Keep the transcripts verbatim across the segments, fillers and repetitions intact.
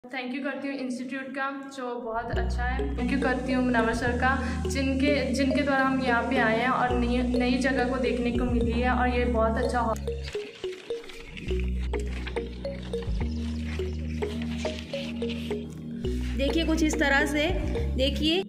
Thank you करती हूँ institute का जो बहुत अच्छा है। थैंक यू करती हूँ मुनव्वर सर का जिनके जिनके द्वारा हम यहाँ पे आए हैं और नई नई जगह को देखने को मिली है और ये बहुत अच्छा हो। देखिए कुछ इस तरह से देखिए।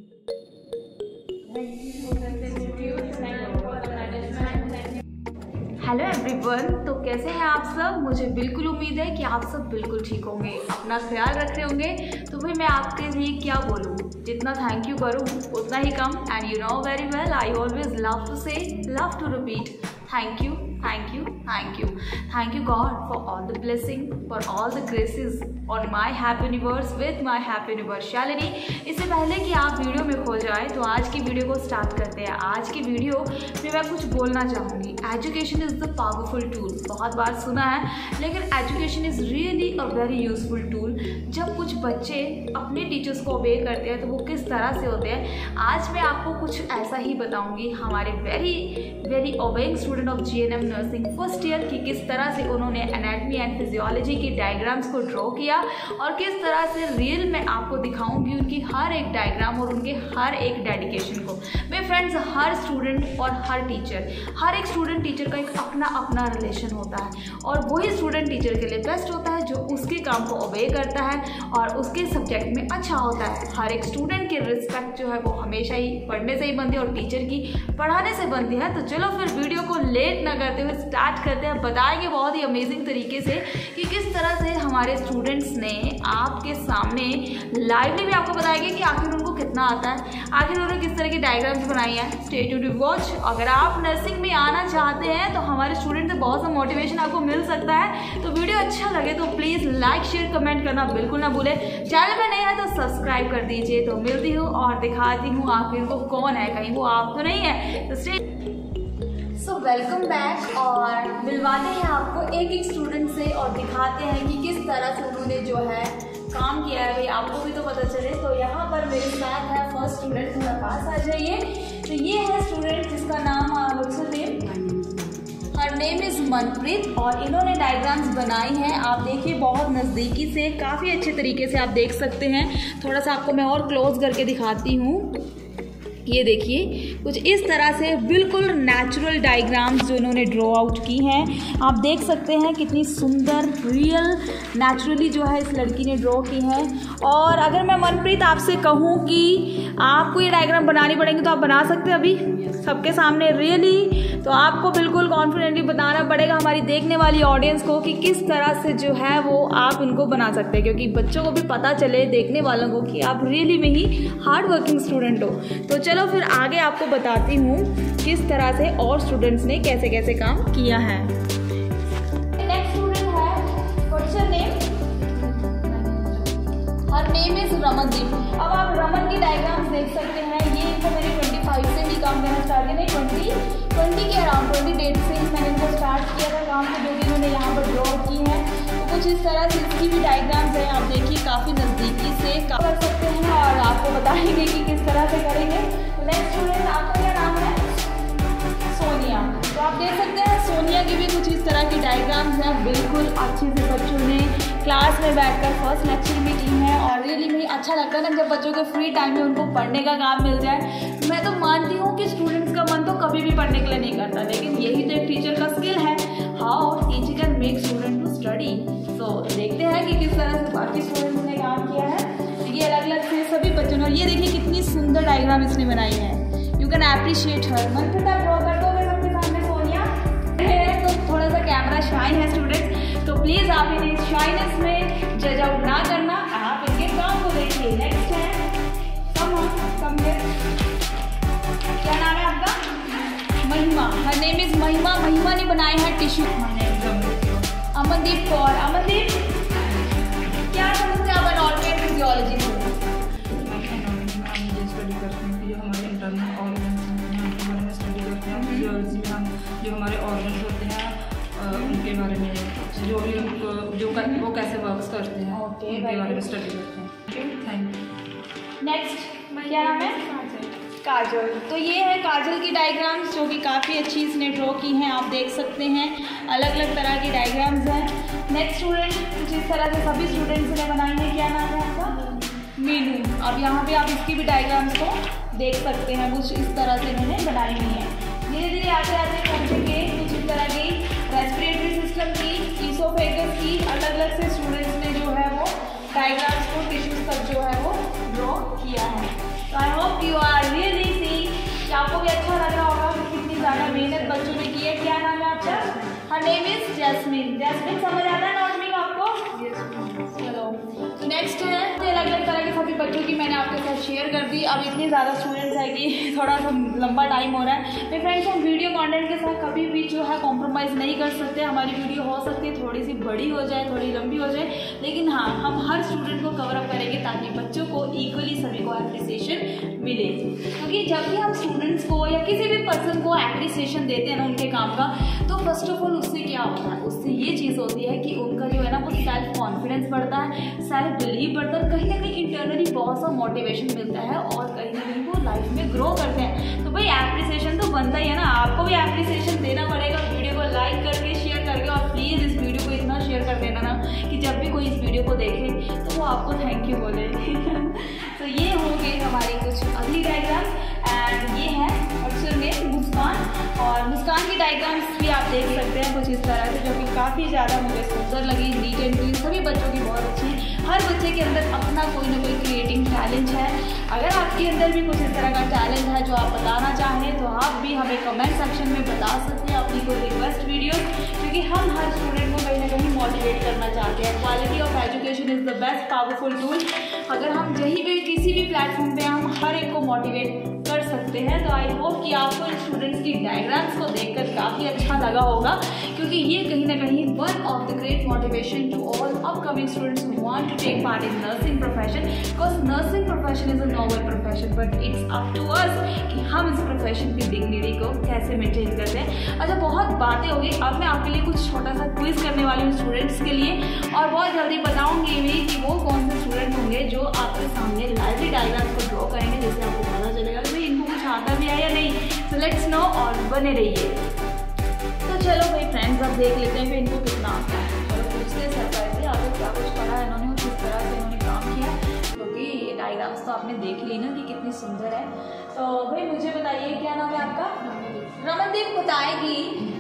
हेलो एवरीवन, तो कैसे हैं आप सब। मुझे बिल्कुल उम्मीद है कि आप सब बिल्कुल ठीक होंगे, अपना ख्याल रख रहे होंगे। तो भाई मैं आपके लिए क्या बोलूँ, जितना थैंक यू करूँ उतना ही कम। And you know very well I always love to say love to repeat thank you thank you thank you thank you God for all the blessing, for all the graces on my happy universe with my happy universality। इससे पहले कि आप video में खो जाए तो आज की वीडियो को स्टार्ट करते हैं। आज की वीडियो में मैं कुछ बोलना चाहूँगी। Education is the powerful tool, बहुत बार सुना है, लेकिन education is really a very useful tool. जब कुछ बच्चे अपने टीचर्स को ओबे करते हैं तो वो किस तरह से होते हैं, आज मैं आपको कुछ ऐसा ही बताऊँगी। हमारे very very obeying student of G N M nursing first year की किस तरह से उन्होंने एनाटमी एंड फिजियोलॉजी की डायग्राम्स को ड्रॉ किया और किस तरह से रियल में आपको दिखाऊंगी उनकी हर एक डायग्राम और उनके हर एक डेडिकेशन को। मेरे फ्रेंड्स, हर स्टूडेंट और हर टीचर हर एक स्टूडेंट टीचर का एक अपना अपना रिलेशन होता है और वही स्टूडेंट टीचर के लिए बेस्ट होता है जो उसके काम को ओबे करता है और उसके सब्जेक्ट में अच्छा होता है। हर एक स्टूडेंट की रिस्पेक्ट जो है वो हमेशा ही पढ़ने से ही बनती है और टीचर की पढ़ाने से बनती है। तो चलो फिर वीडियो को लेट ना करते हुए स्टार्ट करते हैं। बताएंगे बहुत ही अमेजिंग तरीके से कि किस तरह से हमारे स्टूडेंट्स ने आपके सामने लाइवली भी आपको बताएंगे कि आखिर उनको कितना आता है, आखिर उन्होंने किस तरह की डायग्राम्स बनाई है। Stay tuned to watch. अगर आप नर्सिंग में आना चाहते हैं तो हमारे स्टूडेंट से बहुत सा मोटिवेशन आपको मिल सकता है। तो वीडियो अच्छा लगे तो प्लीज़ लाइक शेयर कमेंट करना बिल्कुल ना भूलें। चैनल में नए हैं तो सब्सक्राइब कर दीजिए। तो मिलती हूँ और दिखाती हूँ आखिर को कौन है, कहीं वो आप तो नहीं है। तो स्टे सो वेलकम बैक और मिलवाते हैं आपको एक एक स्टूडेंट से और दिखाते हैं कि किस तरह से उन्होंने जो है काम किया है, भाई आपको भी तो पता चले। तो यहाँ पर मेरे साथ है फर्स्ट स्टूडेंट, थोड़ा पास आ जाइए। तो ये है स्टूडेंट जिसका नाम हर नेम इज़ मनप्रीत और इन्होंने डायग्राम्स बनाई हैं। आप देखिए बहुत नज़दीकी से, काफ़ी अच्छे तरीके से आप देख सकते हैं। थोड़ा सा आपको मैं और क्लोज करके दिखाती हूँ। ये देखिए कुछ इस तरह से बिल्कुल नेचुरल डायग्राम्स जो इन्होंने ड्रॉ आउट की हैं। आप देख सकते हैं कितनी सुंदर रियल नेचुरली जो है इस लड़की ने ड्रॉ की है। और अगर मैं मनप्रीत आपसे कहूँ कि आपको ये डायग्राम बनानी पड़ेंगे तो आप बना सकते हैं अभी सबके सामने रियली। तो आपको बिल्कुल कॉन्फिडेंटली बताना पड़ेगा हमारी देखने वाली ऑडियंस को कि किस तरह से जो है वो आप इनको बना सकते हैं, क्योंकि बच्चों को भी पता चले, देखने वालों को, कि आप रियली में ही हार्ड वर्किंग स्टूडेंट हो। तो चलो फिर आगे आपको बताती हूँ किस तरह से और स्टूडेंट्स ने कैसे कैसे काम किया है। नेक्स्ट स्टूडेंट है, what's your name? Her name is Ramandeep. अब आप रमन की डायग्राम्स देख सकते हैं। ये इनको मैंने पच्चीस से भी काम करना स्टार्ट किया, नहीं ट्वेंटी ट्वेंटी के अराउंड ट्वेंटी डेट से मैंने इनको स्टार्ट किया था काम को, जो भी इन्होंने यहाँ पर ड्रॉ की है। तो कुछ इस तरह से इसकी भी डायग्राम्स है। आप देखिए काफ़ी नज़दीकी से कर सकते हैं और आपको बताएंगे कि किस तरह से करेंगे। नेक्स्ट स्टूडेंट, आपका क्या नाम है? सोनिया। तो आप देख सकते हैं सोनिया की भी कुछ इस तरह की डायग्राम्स हैं। बिल्कुल अच्छे से बच्चों ने क्लास में बैठकर फर्स्ट लेक्चर में की है और रियली में अच्छा लगता है ना जब बच्चों के फ्री टाइम में उनको पढ़ने का काम मिल जाए। मैं तो मानती हूँ कि स्टूडेंट्स का मन तो कभी भी पढ़ने के लिए नहीं करता, लेकिन यही तो एक टीचर का स्किल है, how teacher can make student to study. तो देखते हैं कि किस तरह से बाकी स्टूडेंट्स ने काम किया है। ये अलग अलग से सभी बच्चों ने, और ये देखिए कितनी सुंदर डायग्राम इसने बनाई है। You can appreciate her. Manpreet आप ड्रॉ कर दोगे सबके सामने? सोनिया है तो थोड़ा सा कैमरा शाइन है स्टूडेंट्स, तो प्लीज़ आप इन्हें शाइनेस में जज आउट ना करना, आप इनके काम को देखिए। नेक्स्ट है कम कम क्या नाम है आपका? महिमा। हर नेम इज महिमा। महिमा ने बनाए हैं टिश्यू। अमनदीप कौर। अमनदीप क्या समझते हैं आप ऑर्गेन फिजियोलॉजी को? स्टडी करते हैं जो हमारे इंटरनल ऑर्गन के बारे में स्टडी करते हैं। फिजियोलॉजी में हम जो हमारे ऑर्गन होते हैं उनके बारे में, जो भी उनको जो कर, वो कैसे वर्क करते हैं okay, उनके बारे में स्टडी करते हैं। Thank you. नेक्स्ट क्या नाम है? काजल। तो ये है काजल की डायग्राम्स जो कि काफ़ी अच्छी इसने ड्रॉ की हैं, आप देख सकते हैं अलग अलग तरह की डायग्राम्स हैं। नेक्स्ट स्टूडेंट कुछ इस तरह से सभी स्टूडेंट्स ने बनाई है। क्या नाम है आपका? मीनू। अब यहाँ पे आप इसकी भी डायग्राम्स को देख सकते हैं, कुछ इस तरह से इन्होंने बनाई हुई है। धीरे धीरे आते आते पहुँचेंगे कुछ इस तरह की रेस्पिरेटरी सिस्टम की, ईसोफेगस की, अलग अलग से स्टूडेंट्स ने जो है वो डायग्राम्स को टिश्यूज तक जो है वो ड्रॉ किया है। तो I hope you are really see कि आपको भी अच्छा लग रहा होगा कि कितनी ज़्यादा मेहनत बच्चों ने की है। क्या नाम है आपका? Her name is Jasmine. Jasmine समझ आता है नॉट मी आपको? चलो तो नेक्स्ट है अलग अलग तरह के सभी बच्चों की मैंने आपके साथ शेयर कर दी। अब इतनी ज़्यादा स्टूडेंट्स है कि थोड़ा सा लंबा टाइम हो रहा है। मेरे फ्रेंड्स, हम वीडियो कंटेंट के साथ कभी भी जो है कॉम्प्रोमाइज़ नहीं कर सकते। हमारी वीडियो हो सकती है थोड़ी सी बड़ी हो जाए, थोड़ी लंबी हो जाए, लेकिन हाँ हम हर स्टूडेंट को कवर अप करेंगे ताकि बच्चों को इक्वली सभी को एप्रिसिएशन मिले। क्योंकि जब भी हम स्टूडेंट्स को या किसी भी पर्सन को एप्रिसिएशन देते हैं ना उनके काम का, तो फर्स्ट ऑफ ऑल उससे क्या होता है, उससे ये चीज़ होती है कि उनका जो है ना वो सेल्फ कॉन्फिडेंस बढ़ता है, सेल्फ बिलीव बढ़ता है, कहीं ना कहीं इंटरनली बहुत सा मोटिवेशन मिलता है और कहीं ना कहीं वो लाइफ में ग्रो करते हैं। तो भाई एप्रिसिएशन तो बनता ही है ना, आपको भी एप्रिसिएशन देना पड़ेगा। वीडियो को लाइक करके शेयर करके और प्लीज़ इस वीडियो को इतना शेयर कर देना ना कि जब भी कोई इस वीडियो को देखे तो वो आपको थैंक यू बोले। तो ये हो गई हमारी कुछ अगली डायग्राम एंड ये है अक्सर में मुस्कान, और मुस्कान की डायग्राम्स भी आप देख सकते हैं कुछ इस तरह से, जो कि काफ़ी ज़्यादा मुझे सुंदर लगी, नीट एंड क्लीन, सभी बच्चों की बहुत अच्छी। हर बच्चे के अंदर अपना कोई ना कोई क्रिएटिंग टैलेंट है। अगर आपके अंदर भी कुछ इस तरह का टैलेंट है जो आप बताना चाहें तो आप भी हमें कमेंट सेक्शन में बता सकते हैं अपनी कोई रिक्वेस्ट वीडियो, क्योंकि हम हर स्टूडेंट को कहीं ना कहीं मोटिवेट करना चाहते हैं। Quality of education is the best powerful tool. अगर हम कहीं भी किसी भी प्लेटफॉर्म पे हम हर एक को मोटिवेट कर सकते हैं। तो आई होप कि आपको इन स्टूडेंट्स की डायग्राम्स को देखकर काफ़ी अच्छा लगा होगा, क्योंकि ये कहीं ना कहीं one of the great motivation to all upcoming students who want to take part in nursing profession, because nursing profession is a noble profession, but it's up to us कि हम इस प्रोफेशन की डिग्निटी को कैसे maintain करते हैं। अच्छा, बहुत बातें हो गई, अब मैं आपके लिए कुछ छोटा सा क्विज करने वाली हूँ स्टूडेंट्स के लिए, और बहुत जल्दी बताऊँगी भी कि वो कौन से स्टूडेंट होंगे जो आपके सामने लाइवली डायग्राम्स को ड्रॉ करेंगे, जिससे आपको पता चलेगा कि भाई इनको कुछ आता भी है या नहीं। सो लेट्स नो और बने रहिए। तो चलो भाई फ्रेंड्स, अब देख लेते हैं कि इनको कितना आता है। चलो पूछते हैं सरप्राइज से आगे क्या कुछ पढ़ा है इन्होंने, किस तरह से इन्होंने काम किया, क्योंकि ये डायग्राम्स तो आपने देख ली ना कि कितनी सुंदर है। तो भाई मुझे बताइए क्या नाम है आपका? रमनदीप बताएगी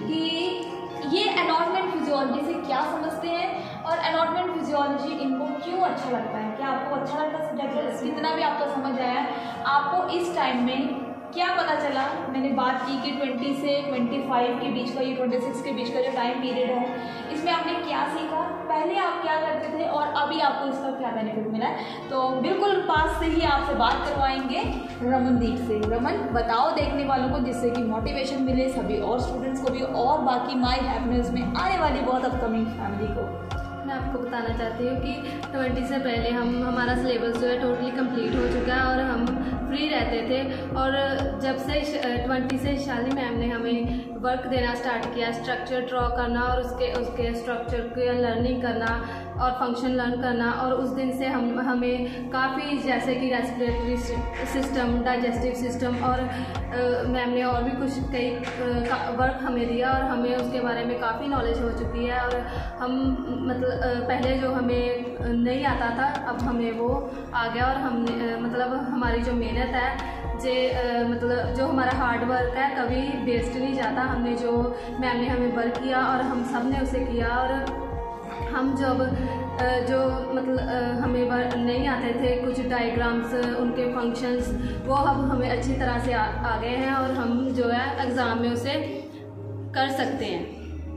कि ये एनाटॉमी फिजियोलॉजी से क्या समझते हैं और एनाटॉमी फिजियोलॉजी इनको क्यों अच्छा लगता है। क्या आपको अच्छा लगता है सब्जेक्ट? कितना भी आपको समझ आया, आपको इस टाइम में क्या पता चला? मैंने बात की कि ट्वेंटी से ट्वेंटी फाइव के बीच का, ये ट्वेंटी सिक्स के बीच का जो टाइम पीरियड है, इसमें आपने क्या सीखा, पहले आप क्या करते थे और अभी आपको इसका क्या बेनिफिट मिला है। तो बिल्कुल पास से ही आपसे बात करवाएंगे रमनदीप से। रमन बताओ देखने वालों को, जिससे कि मोटिवेशन मिले सभी और स्टूडेंट्स को भी और बाकी माई हैप्पीनेस में आने वाली बहुत अपकमिंग फैमिली को। मैं आपको बताना चाहती हूँ कि ट्वेंटी से पहले हम हमारा सिलेबस जो है टोटली कंप्लीट हो चुका है और हम फ्री रहते थे, और जब से ट्वेंटी से शाली मैम ने हमें वर्क देना स्टार्ट किया, स्ट्रक्चर ड्रॉ करना और उसके उसके स्ट्रक्चर की लर्निंग करना और फंक्शन लर्न करना, और उस दिन से हम हमें काफ़ी जैसे कि रेस्पिरेटरी सिस्टम, डाइजेस्टिव सिस्टम और मैम ने और भी कुछ कई वर्क हमें दिया और हमें उसके बारे में काफ़ी नॉलेज हो चुकी है। और हम मतलब पहले जो हमें नहीं आता था अब हमें वो आ गया, और हमने मतलब हमारी जो मेहनत है जे मतलब जो हमारा हार्ड वर्क है कभी वेस्ट नहीं जाता। हमने जो मैम ने हमें वर्क किया और हम सब ने उसे किया, और हम जब जो मतलब हमें नहीं आते थे कुछ डायग्राम्स, उनके फंक्शंस, वो अब हमें अच्छी तरह से आ, आ गए हैं और हम जो है एग्ज़ाम में उसे कर सकते हैं।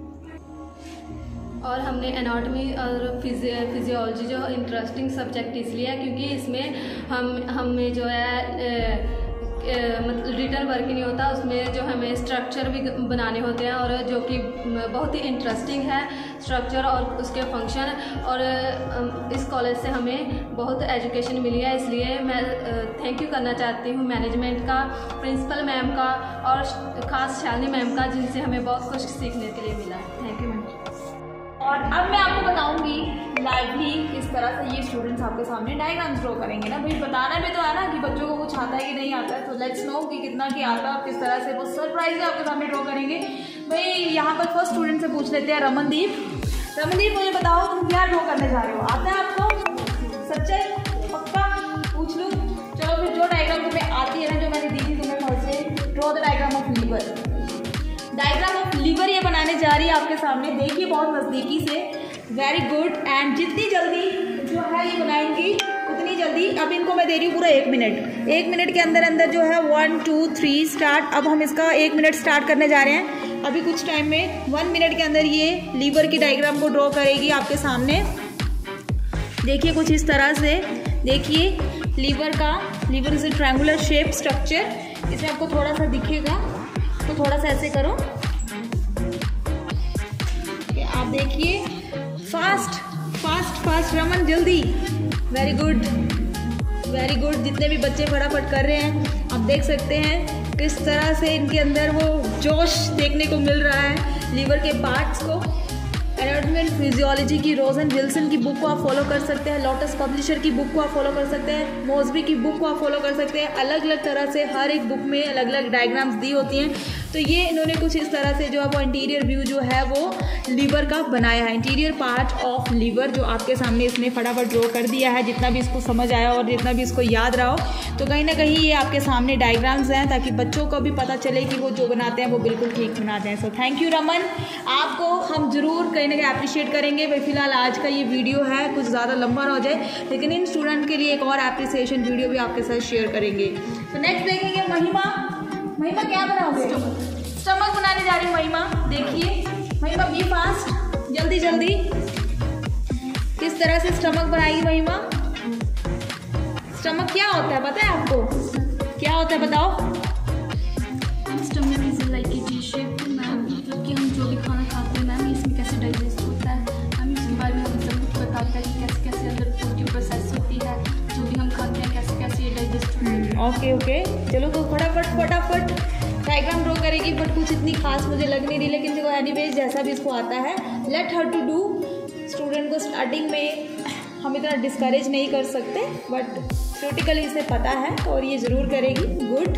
और हमने एनाटॉमी और फिजियोलॉजी जो इंटरेस्टिंग सब्जेक्ट इसलिए है क्योंकि इसमें हम हमें जो है मतलब रिटर्न वर्क नहीं होता, उसमें जो हमें स्ट्रक्चर भी बनाने होते हैं, और जो कि बहुत ही इंटरेस्टिंग है स्ट्रक्चर और उसके फंक्शन। और इस कॉलेज से हमें बहुत एजुकेशन मिली है, इसलिए मैं थैंक यू करना चाहती हूँ मैनेजमेंट का, प्रिंसिपल मैम का और ख़ास शालिनी मैम का, जिनसे हमें बहुत कुछ सीखने के लिए मिला। Thank you ma'am. और अब मैं आपको बताऊंगी लाइवली किस तरह से ये स्टूडेंट्स आपके सामने डायग्राम्स ड्रॉ करेंगे ना। भाई बताना भी तो है ना कि बच्चों को कुछ आता है कि नहीं आता है, तो लेट्स नो कि कितना क्या आता है, किस तरह से वो सरप्राइज आपके सामने ड्रॉ करेंगे। भाई यहाँ पर फर्स्ट स्टूडेंट से पूछ लेते हैं, रमनदीप। रमनदीप मुझे बताओ तुम क्या ड्रॉ करने जा रहे हो, आता है आपको? सच्चाई पक्का पूछ लूँ? चलो फिर जो डायग्राम तुम्हें आती है ना, जो मैंने दी थी तुम्हें कल से, draw the diagram of liver. Diagram of liver ये बनाने जा रही है आपके सामने, देखिए बहुत नज़दीकी से। Very good. एंड जितनी जल्दी जो है ये बनाएंगी उतनी जल्दी, अब इनको मैं दे रही हूँ पूरा एक मिनट। एक मिनट के अंदर अंदर जो है वन टू थ्री स्टार्ट। अब हम इसका एक मिनट स्टार्ट करने जा रहे हैं। अभी कुछ टाइम में वन मिनट के अंदर ये लीवर की डायग्राम को ड्रॉ करेगी आपके सामने। देखिए कुछ इस तरह से, देखिए लीवर का, liver is a triangular shape structure. इसमें आपको थोड़ा सा दिखेगा तो थोड़ा सा ऐसे करो, आप देखिए। फास्ट फास्ट फास्ट रमन जल्दी। Very good very good. जितने भी बच्चे फटाफट कर रहे हैं आप देख सकते हैं किस तरह से इनके अंदर वो जोश देखने को मिल रहा है लीवर के पार्ट्स को। एनाटॉमी फिजियोलॉजी की रोज एंड विल्सन की बुक को आप फॉलो कर सकते हैं, लोटस पब्लिशर की बुक को आप फॉलो कर सकते हैं, मोसबी की बुक को आप फॉलो कर सकते हैं। अलग अलग तरह से हर एक बुक में अलग अलग डायग्राम्स दी होती हैं। तो ये इन्होंने कुछ इस तरह से जो है वो इंटीरियर व्यू जो है वो लीवर का बनाया है, इंटीरियर पार्ट ऑफ लीवर, जो आपके सामने इसने फटाफट ड्रॉ कर दिया है। जितना भी इसको समझ आया और जितना भी इसको याद रहा हो, तो कहीं ना कहीं ये आपके सामने डायग्राम्स हैं ताकि बच्चों को भी पता चले कि वो जो बनाते हैं वो बिल्कुल ठीक बनाते हैं। सो थैंक यू रमन, आपको हम जरूर कहीं ना कहीं अप्रिशिएट करेंगे। भाई फिलहाल आज का ये वीडियो है कुछ ज़्यादा लंबा ना हो जाए, लेकिन इन स्टूडेंट के लिए एक और एप्रिसिएशन वीडियो भी आपके साथ शेयर करेंगे। तो नेक्स्ट देखेंगे महिमा। महिमा क्या बनाओगे? स्टमक बनाने जा रही हूँ महिमा। देखिए महिमा बी फास्ट, जल्दी जल्दी। किस तरह से स्टमक बनाएगी महिमा? स्टमक क्या होता है पता है आपको? क्या होता है बताओ? Stomach is like a T shape ma'am, मतलब कि हम जो भी खाना खाते हैं मैम इसमें कैसे डाइजेस्ट होता है मैम, इसके बारे में हम सब कुछ बताता है कि कैसे कैसे अंदर फूड की प्रोसेस होती है, जो भी हम खाते हैं कैसे कैसे ये डाइजेस्ट होता है। ओके ओके चलो तो फटाफट फटाफट डायग्राम ड्रॉ करेगी, बट कुछ इतनी खास मुझे लग नहीं रही, लेकिन देखो एनीवेज जैसा भी इसको आता है let her to do. Student को स्टार्टिंग में हम इतना डिस्करेज नहीं कर सकते, बट थ्योरेटिकली इसे पता है और ये ज़रूर करेगी। गुड।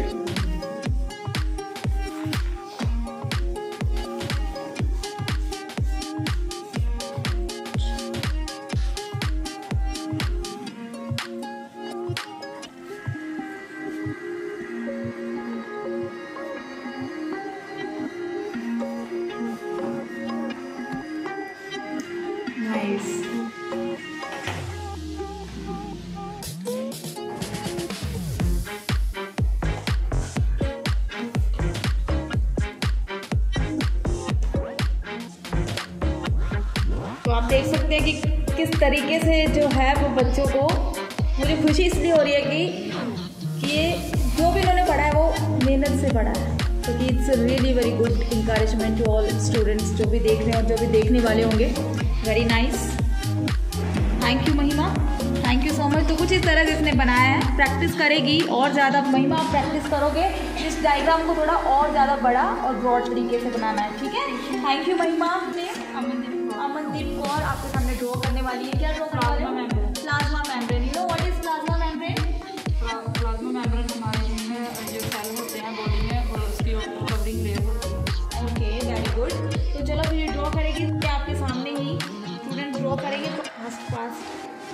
तो आप देख सकते हैं कि किस तरीके से जो है वो बच्चों को, मुझे खुशी इसलिए हो रही है कि, कि ये जो भी इन्होंने पढ़ा है वो मेहनत से पढ़ा है, तो कि it's really very good encouragement to all students जो भी देख रहे हैं और जो भी देखने वाले होंगे। Very nice, thank you Mahima, thank you so much. तो कुछ इस तरह से इसने बनाया है, प्रैक्टिस करेगी और ज़्यादा। महिमा आप प्रैक्टिस करोगे इस डायग्राम को थोड़ा और ज़्यादा बड़ा और ब्रॉड तरीके से बनाना है, ठीक है? थैंक यू महिमा। अमनदीप कौर आपके सामने ड्रॉ करने वाली है। क्या ड्रॉ करने वाली है? Plasma membrane. You know what is plasma membrane? Plasma membrane हमारे जिसमें जो सेल होते हैं बॉडी में और उसकी कवरिंग लेयर होती है। Okay very good. तो चलो फिर ड्रॉ करेगी क्या आपके सामने ही स्टूडेंट ड्रॉ करेंगे तो फास्ट फास्ट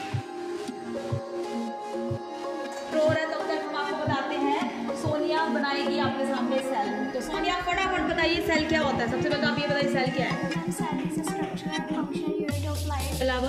ड्रॉ रहा है। तब तक हम आपको बताते हैं सोनिया बनाएगी आपके सामने सेल। तो सोनिया फटाफट बताइए सेल क्या होता है। सबसे पहले आप ये बताइए सेल क्या है? अलावा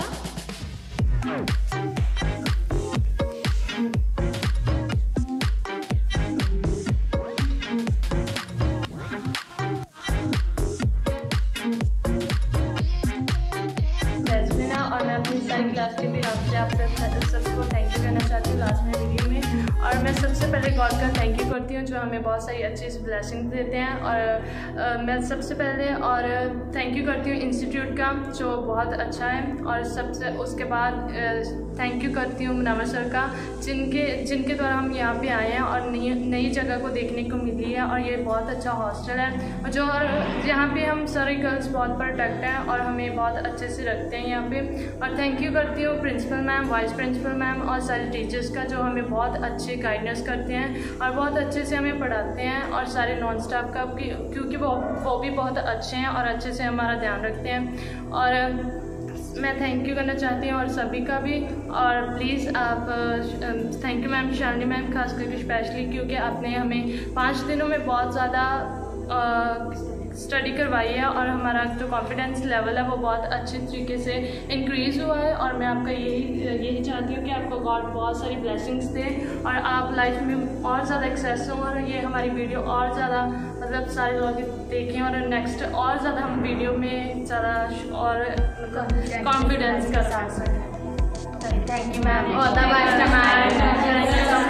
और मैं अपनी सारी क्लास के भी आपसे आपसे सबको थैंक यू कहना चाहती हूँ लास्ट में वीडियो में। और मैं सबसे पहले गॉड का थैंक यू करती हूँ जो हमें बहुत सारी अच्छी ब्लेसिंग देते हैं। और आ, मैं सबसे पहले और थैंक यू करती हूँ इंस्टीट्यूट का जो बहुत अच्छा है। और सबसे उसके बाद थैंक यू करती हूँ मुनव्वर सर का, जिनके जिनके द्वारा हम यहाँ पे आए हैं और नई नई जगह को देखने को मिली है। और ये बहुत अच्छा हॉस्टल है और जो और यहाँ पे हम सारे गर्ल्स बहुत प्रोटेक्ट हैं और हमें बहुत अच्छे से रखते हैं यहाँ पे। और थैंक यू करती हूँ principal ma'am, vice principal ma'am और सारे टीचर्स का, जो हमें बहुत अच्छे गाइडेंस करते हैं और बहुत अच्छे से हमें पढ़ाते हैं। और सारे नॉन स्टाफ का, क्योंकि वो वो भी बहुत अच्छे हैं और अच्छे से हमारा ध्यान रखते हैं। और मैं थैंक यू करना चाहती हूँ और सभी का भी। और प्लीज़ आप thank you ma'am, Shalini ma'am खास करके स्पेशली, क्योंकि आपने हमें पाँच दिनों में बहुत ज़्यादा स्टडी करवाई है और हमारा जो कॉन्फिडेंस लेवल है वो बहुत अच्छे तरीके से इंक्रीज़ हुआ है। और मैं आपका यही यही चाहती हूँ कि आपको गॉड बहुत सारी ब्लेसिंग्स दे और आप लाइफ में और ज़्यादा एक्सेस हों और ये हमारी वीडियो और ज़्यादा मतलब सारे लोग देखें और नेक्स्ट और ज़्यादा हम वीडियो में ज़्यादा और कॉन्फिडेंस कर सकते। Thank you ma'am. All the best ma'am.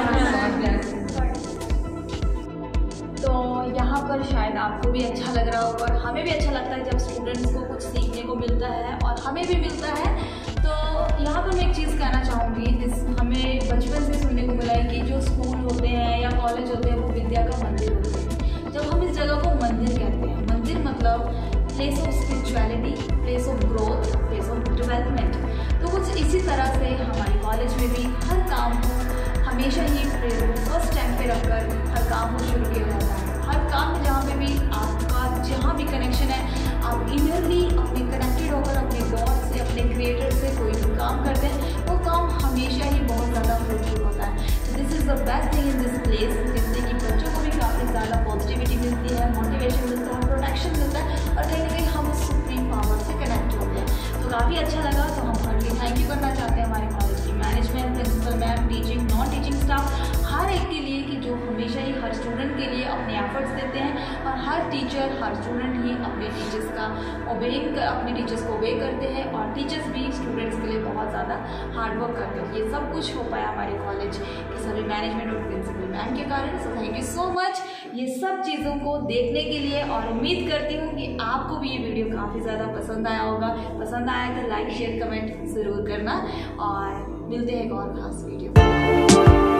तो यहाँ पर शायद आपको भी अच्छा लग रहा होगा और हमें भी अच्छा लगता है जब स्टूडेंट्स को कुछ सीखने को मिलता है और हमें भी मिलता है। तो यहाँ पर मैं एक चीज़ कहना चाहूँगी, जिस हमें बचपन से सुनने को मिला है कि जो स्कूल होते हैं या कॉलेज होते हैं वो विद्या का मंदिर होते हैं। जब हम इस जगह को मंदिर कहते हैं, मंदिर मतलब place of spirituality, place of growth, place of development, तो कुछ इसी तरह से हमारे कॉलेज में भी हर काम को हमेशा ही फर्स्ट टाइम पे रखकर हर काम को शुरू किया जाता है। हर काम में जहाँ पे भी आपका जहाँ भी कनेक्शन है, आप इनरली अपने कनेक्टेड होकर अपने गॉड से, अपने क्रिएटर से कोई भी काम करते हैं, वो काम हमेशा ही बहुत ज़्यादा फ्रूटफुल होता है। This is the best thing in this place, जिससे कि बच्चों को भी काफ़ी ज़्यादा पॉजिटिविटी मिलती है, मोटिवेशन मिलता है, प्रोटेक्शन मिलता है और कहीं ना कहीं हम उस सुप्रीम पावर से कनेक्ट होते हैं। तो काफ़ी अच्छा लगा। तो हम हर थैंक यू करना चाहते हैं हमारे कॉलेज की management, principal ma'am, teaching, non teaching staff, हर एक के लिए कि जो हमेशा ही हर स्टूडेंट के लिए अपने एफर्ट्स देते हैं और हर टीचर, हर स्टूडेंट ही अपने टीचर्स का ओबेइंग अपने टीचर्स को ओबे करते हैं और टीचर्स भी स्टूडेंट्स के लिए बहुत ज़्यादा हार्ड वर्क करते हैं। ये सब कुछ हो पाया हमारे कॉलेज के सभी मैनेजमेंट और प्रिंसिपल मैम के कारण। So thank you so much ये सब चीज़ों को देखने के लिए। और उम्मीद करती हूँ कि आपको भी ये वीडियो काफ़ी ज़्यादा पसंद आया होगा। पसंद आया तो लाइक शेयर कमेंट ज़रूर करना और मिलते हैं एक और खास वीडियो।